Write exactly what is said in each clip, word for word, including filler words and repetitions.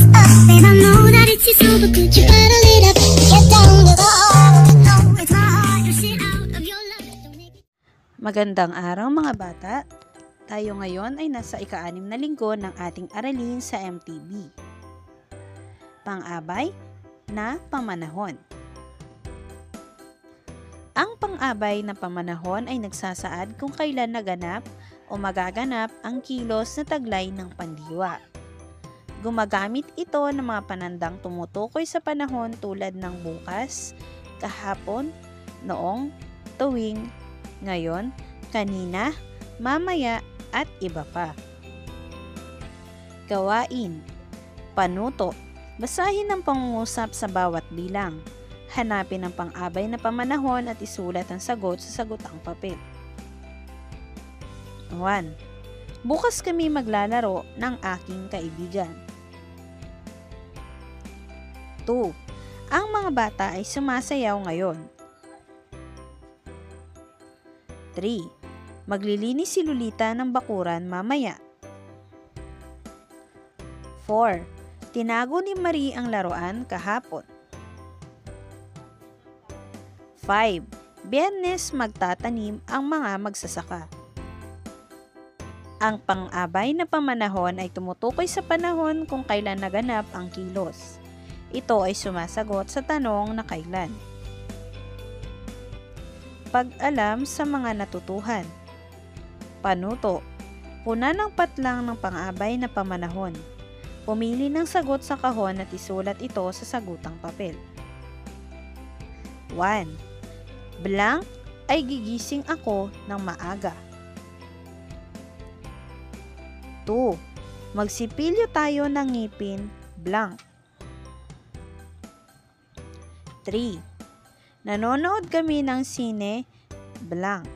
up, babe, I know that it's your super good. You gotta lead up, get down to the heart. It's my heart, you sit out of your life. Magandang araw mga bata. Tayo ngayon ay nasa ikaanim na linggo ng ating aralin sa M T B. Pang-abay na pamanahon. Ang pang-abay na pamanahon ay nagsasaad kung kailan naganap o magaganap ang kilos na taglay ng pandiwa. Gumagamit ito ng mga panandang tumutukoy sa panahon tulad ng bukas, kahapon, noong, tuwing, ngayon, kanina, mamaya, at iba pa. Gawain. Panuto. Basahin ang pangungusap sa bawat bilang. Hanapin ang pang-abay na pamanahon at isulat ang sagot sa sagutang papel. one. Bukas kami maglalaro ng aking kaibigan. two. Ang mga bata ay sumasayaw ngayon. three. Maglilinis si Lolita ng bakuran mamaya. four. Tinago ni Marie ang laruan kahapon. five. Biyernes magtatanim ang mga magsasaka. Ang pang-abay na pamanahon ay tumutukoy sa panahon kung kailan naganap ang kilos. Ito ay sumasagot sa tanong na kailan. Pag-alam sa mga natutuhan. Panuto. Puna ng patlang ng pang-abay na pamanahon. Pumili ng sagot sa kahon at isulat ito sa sagutang papel. one. Blank ay gigising ako ng maaga. two. Magsipilyo tayo ng ngipin, blank. three. Nanonood kami ng sine, blank.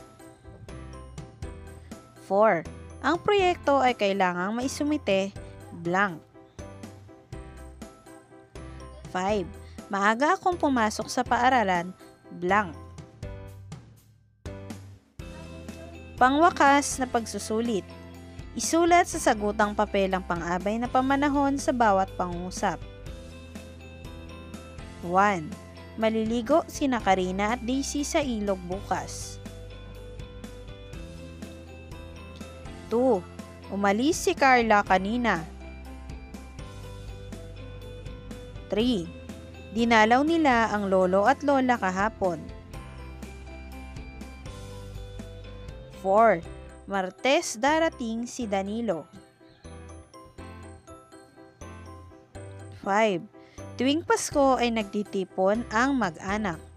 four. Ang proyekto ay kailangang maisumite, blank. five. Maaga akong pumasok sa paaralan, blank. Pangwakas na pagsusulit. Isulat sa sagutang papel ang pang-abay na pamanahon sa bawat pangungusap. one. Maliligo sina Karina at Daisy sa ilog bukas. two. Umalis si Carla kanina. three. Dinalaw nila ang lolo at lola kahapon. four. Martes darating si Danilo. five. Tuwing Pasko ay nagtitipon ang mag-anak.